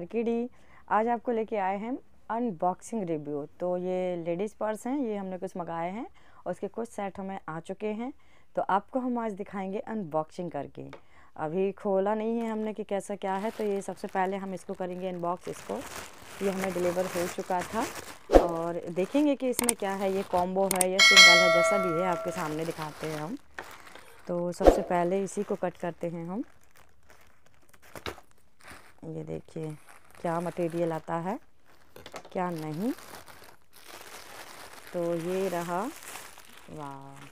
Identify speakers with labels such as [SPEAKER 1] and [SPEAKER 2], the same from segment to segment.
[SPEAKER 1] अंकी डी। आज आपको लेके आए हैं अनबॉक्सिंग रिव्यू। तो ये लेडीज़ पर्स हैं, ये हमने कुछ मंगाए हैं और उसके कुछ सेट हमें आ चुके हैं। तो आपको हम आज दिखाएंगे अनबॉक्सिंग करके। अभी खोला नहीं है हमने कि कैसा क्या है, तो ये सबसे पहले हम इसको करेंगे अनबॉक्स। इसको ये हमें डिलीवर हो चुका था और देखेंगे कि इसमें क्या है, ये कॉम्बो है या सिंगल है, जैसा भी है आपके सामने दिखाते हैं हम। तो सबसे पहले इसी को कट करते हैं हम। ये देखिए क्या मटेरियल आता है क्या नहीं। तो ये रहा, वाह,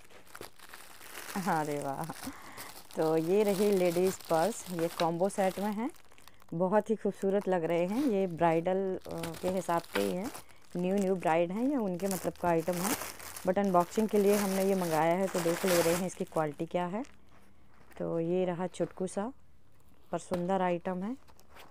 [SPEAKER 1] अरे वाह। तो ये रही लेडीज़ पर्स, ये कॉम्बो सेट में है, बहुत ही खूबसूरत लग रहे हैं। ये ब्राइडल के हिसाब से ही हैं, न्यू ब्राइड हैं या उनके मतलब का आइटम है। बट अनबॉक्सिंग के लिए हमने ये मंगाया है, तो देख ले रहे हैं इसकी क्वालिटी क्या है। तो ये रहा चुटकू सा पर सुंदर आइटम है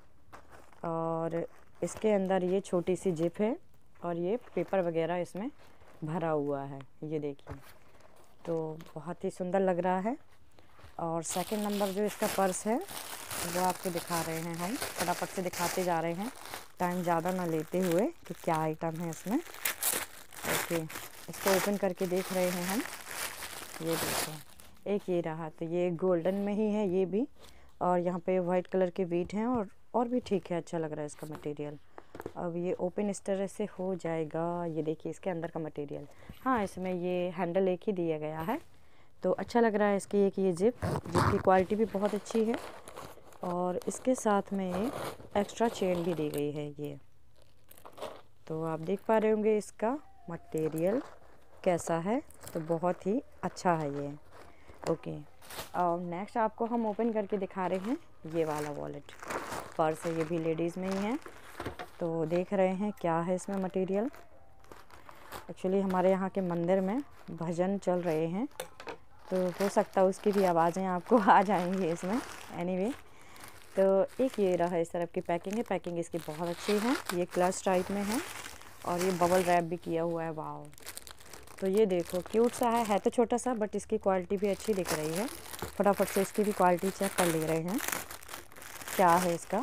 [SPEAKER 1] और इसके अंदर ये छोटी सी जिप है और ये पेपर वगैरह इसमें भरा हुआ है, ये देखिए। तो बहुत ही सुंदर लग रहा है। और सेकंड नंबर जो इसका पर्स है वो आपको दिखा रहे हैं हम, फटाफट से दिखाते जा रहे हैं, टाइम ज़्यादा ना लेते हुए कि क्या आइटम है इसमें। ओके, इसको ओपन करके देख रहे हैं हम। ये देखो, एक ये रहा, तो ये गोल्डन में ही है ये भी, और यहाँ पे वाइट कलर के बीट हैं और भी ठीक है, अच्छा लग रहा है इसका मटेरियल। अब ये ओपन इस तरह से हो जाएगा। ये देखिए इसके अंदर का मटेरियल, हाँ इसमें ये हैंडल एक ही दिया गया है, तो अच्छा लग रहा है इसकी एक ये जिप, जिसकी क्वालिटी भी बहुत अच्छी है। और इसके साथ में एक एक्स्ट्रा चेन भी दी गई है ये। तो आप देख पा रहे होंगे इसका मटेरियल कैसा है, तो बहुत ही अच्छा है ये। ओके, और नेक्स्ट आपको हम ओपन करके दिखा रहे हैं ये वाला वॉलेट पर्स है, ये भी लेडीज़ में ही है। तो देख रहे हैं क्या है इसमें मटेरियल। एक्चुअली हमारे यहाँ के मंदिर में भजन चल रहे हैं, तो हो सकता है उसकी भी आवाज़ें आपको आ जाएंगी इसमें। एनीवे, तो एक ये रहा इस तरफ की पैकिंग है, पैकिंग इसकी बहुत अच्छी है, ये क्लच टाइप में है और ये बबल रैप भी किया हुआ है। वाओ, तो ये देखो क्यूट सा है तो छोटा सा, बट इसकी क्वालिटी भी अच्छी दिख रही है। फटाफट से इसकी भी क्वालिटी चेक कर ले रहे हैं क्या है इसका।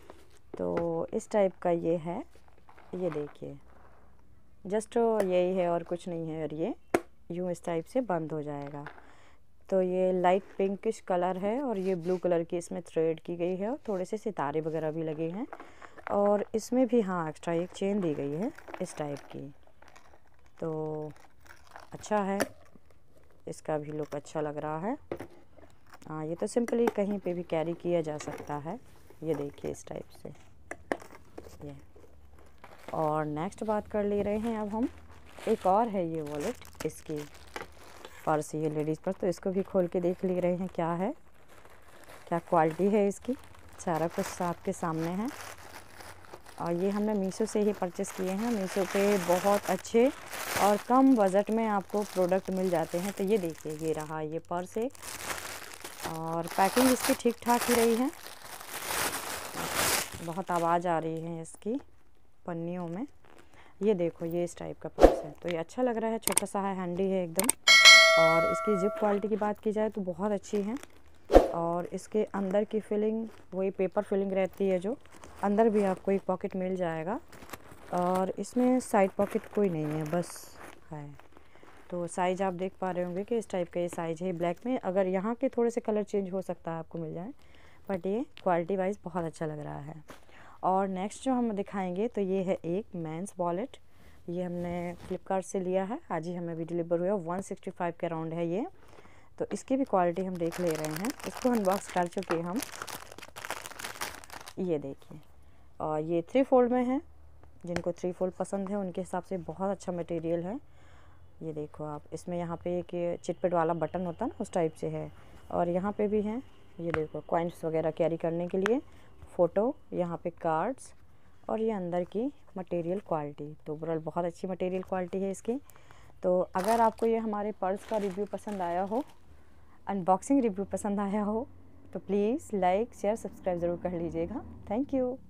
[SPEAKER 1] तो इस टाइप का ये है, ये देखिए जस्ट यही है और कुछ नहीं है, और ये यूँ इस टाइप से बंद हो जाएगा। तो ये लाइट पिंकिश कलर है और ये ब्लू कलर की इसमें थ्रेड की गई है और थोड़े से सितारे वगैरह भी लगे हैं। और इसमें भी हाँ एक्स्ट्रा एक चेन दी गई है इस टाइप की। तो अच्छा है, इसका भी लुक अच्छा लग रहा है। हाँ, ये तो सिंपली कहीं पे भी कैरी किया जा सकता है, ये देखिए इस टाइप से ये। और नेक्स्ट बात कर ले रहे हैं अब हम, एक और है ये वॉलेट, इसकी पर्स, ये लेडीज़ पर्स, तो इसको भी खोल के देख ले रहे हैं क्या है, क्या क्वालिटी है इसकी। सारा कुछ आपके सामने है। और ये हमने मीशो से ही परचेज़ किए हैं। मीशो पे बहुत अच्छे और कम बजट में आपको प्रोडक्ट मिल जाते हैं। तो ये देखिए ये रहा ये पर्स एक, और पैकिंग इसकी ठीक ठाक ही रही है। बहुत आवाज़ आ रही है इसकी पन्नियों में। ये देखो ये इस टाइप का पर्स है, तो ये अच्छा लग रहा है, छोटा सा है, हैंडी है एकदम। और इसकी जिप क्वालिटी की बात की जाए तो बहुत अच्छी है। और इसके अंदर की फिलिंग वही पेपर फिलिंग रहती है, जो अंदर भी आपको एक पॉकेट मिल जाएगा। और इसमें साइड पॉकेट कोई नहीं है, बस है। तो साइज़ आप देख पा रहे होंगे कि इस टाइप का ये साइज़ है ब्लैक में। अगर यहाँ के थोड़े से कलर चेंज हो सकता है, आपको मिल जाए, बट ये क्वालिटी वाइज बहुत अच्छा लग रहा है। और नेक्स्ट जो हम दिखाएंगे तो ये है एक मेंस वॉलेट। ये हमने फ्लिपकार्ट से लिया है, आज ही हमें भी डिलीवर हुआ, 165 के अराउंड है ये। तो इसकी भी क्वालिटी हम देख ले रहे हैं, इसको अनबॉक्स कर चुके हैं हम। ये देखिए, और ये 3 फोल्ड में है, जिनको 3 फोल्ड पसंद है उनके हिसाब से बहुत अच्छा मटेरियल है। ये देखो आप, इसमें यहाँ पे एक चिटपिट वाला बटन होता है ना, उस टाइप से है। और यहाँ पे भी है, ये देखो कॉइन्स वगैरह कैरी करने के लिए, फ़ोटो, यहाँ पे कार्ड्स, और ये अंदर की मटेरियल क्वालिटी। तो ओवरऑल बहुत अच्छी मटेरियल क्वालिटी है इसकी। तो अगर आपको ये हमारे पर्स का रिव्यू पसंद आया हो, अनबॉक्सिंग रिव्यू पसंद आया हो, तो प्लीज़ लाइक शेयर सब्सक्राइब ज़रूर कर लीजिएगा। Thank you.